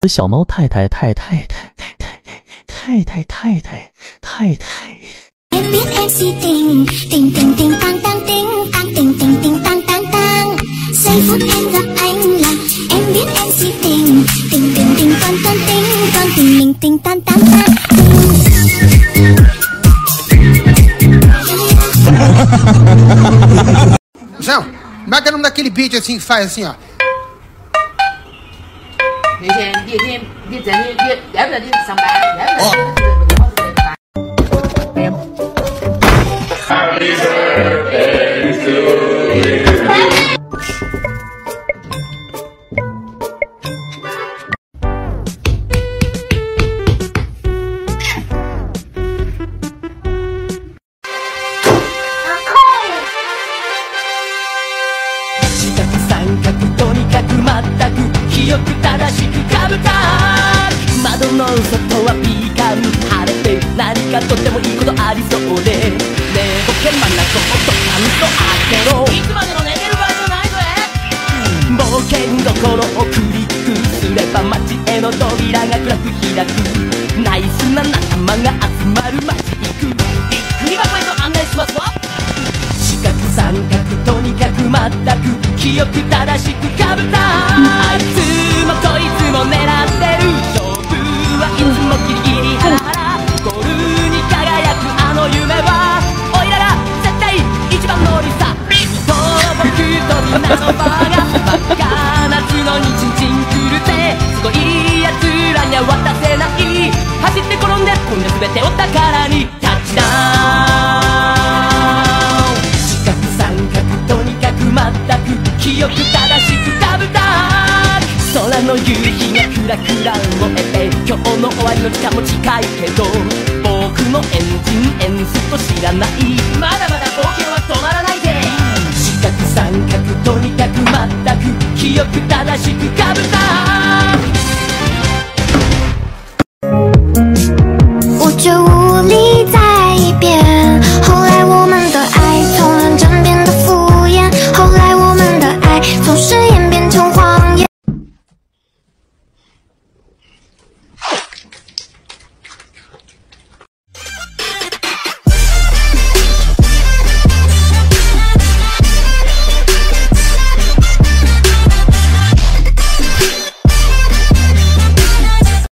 小猫太太太太太太太太太太太太。 Em biết em si tình, tình tình tình tang tang tình, tang tình tình tình tang tang tang. Giây phút em gặp anh là em biết em si tình, tình tình tình con tình mình tình tan tan tan. João, marca o nome daquele beat assim que faz assim, ó. 窓の外はピーカン晴れて何かとってもいいことありそうで寝ぼけまなことちゃんと開けろいつまでも寝てる場合じゃないぜ冒険心をクリックすれば街への扉が暗く開くナイスな仲間が集まる街行くびっくり箱へと案内しますわ四角三角とにかくまったく記憶正しくかぶったあいつもこいつも狙ってるいつもギリギリハラハラゴールに輝くあの夢はおいらが絶対一番乗りさ君と僕とみんなのバーが真っ赤夏のにチンチン狂ってすごい奴らには渡せない走って転んで飛んで全てを宝にタッチダウン四角三角とにかく全く記憶正しくかぶった空の夕日がクラクラ燃えて今日の終わりの時間も近いけど僕のエンジンエンスト知らないまだまだ冒険は止まらないぜ四角三角とにかく全く記憶正しくかぶった